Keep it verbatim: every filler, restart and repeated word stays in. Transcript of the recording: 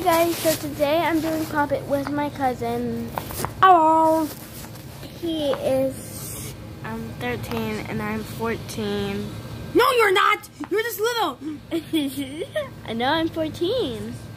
guys, so today I'm doing Puppet with my cousin. Hello. He is um, thirteen and I'm fourteen. No, you're not. You're just little. I know I'm fourteen.